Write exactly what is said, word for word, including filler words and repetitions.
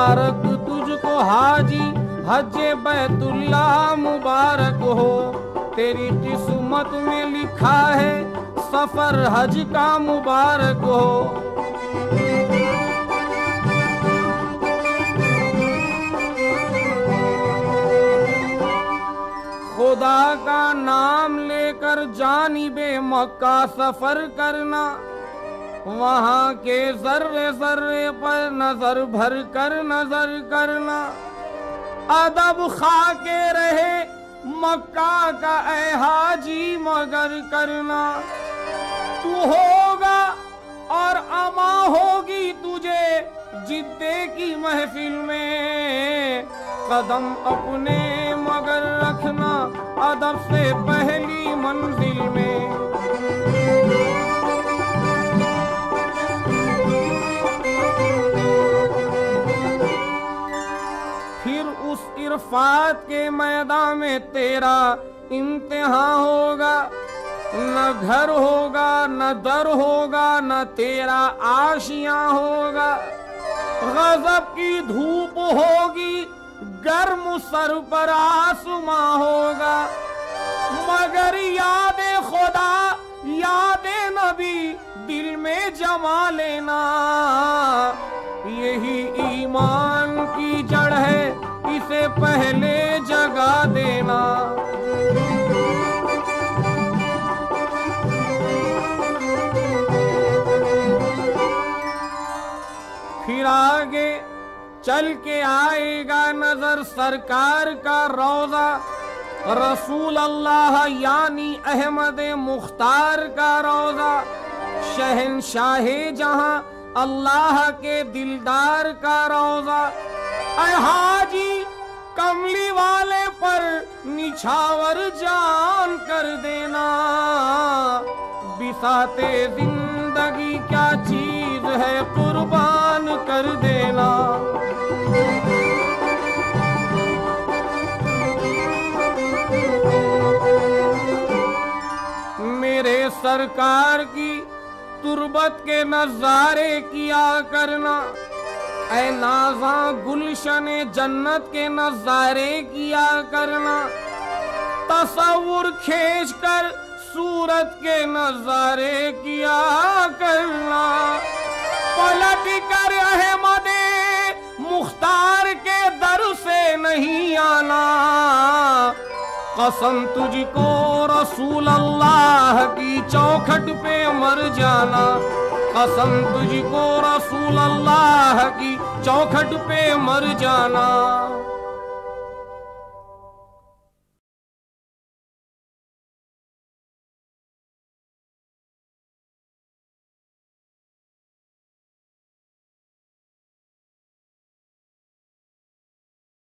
मुबारक तुझको हाजी हज्जे बैतुल्ला मुबारक हो। तेरी किस्मत में लिखा है सफर हज का मुबारक हो। खुदा का नाम लेकर जानिबे मक्का सफर करना, वहाँ के जर्रे जर्रे पर नजर भर कर नजर करना। अदब खा के रहे मक्का का ऐ हाजी मगर करना। तू होगा और अमा होगी तुझे जिद्दे की महफिल में, कदम अपने मगर रखना अदब से पहली मंजिल में। फिर उस इरफात के मैदान में तेरा इम्तिहान होगा, न घर होगा न दर होगा न तेरा आशियां होगा। गजब की धूप होगी गर्म सर पर आसमां होगा, मगर यादे खुदा यादे नबी दिल में जमा लेना। यही ईमान की जड़ है इसे पहले जगा देना। फिर आगे चल के आएगा नजर सरकार का रोजा, रसूल अल्लाह यानी अहमद मुख्तार का रोजा। शहनशाहे जहां अल्लाह के दिलदार का रोजा। ऐ हाजी कमली वाले पर निछावर जान कर देना। बिसाते जिंदगी क्या चीज है कुर्बान कर देना। मेरे सरकार की तुरबत के नजारे किया करना। ऐ नाजा गुलशने जन्नत के नजारे किया करना। तसव्वुर खींच कर सूरत के नजारे किया करना। पलट कर अहमदे मुख्तार के दर से नहीं आना। कसम तुझको रसूल अल्लाह की चौखट पे मर जाना। कसम तुझको रसूल अल्लाह की चौखट पे मर जाना।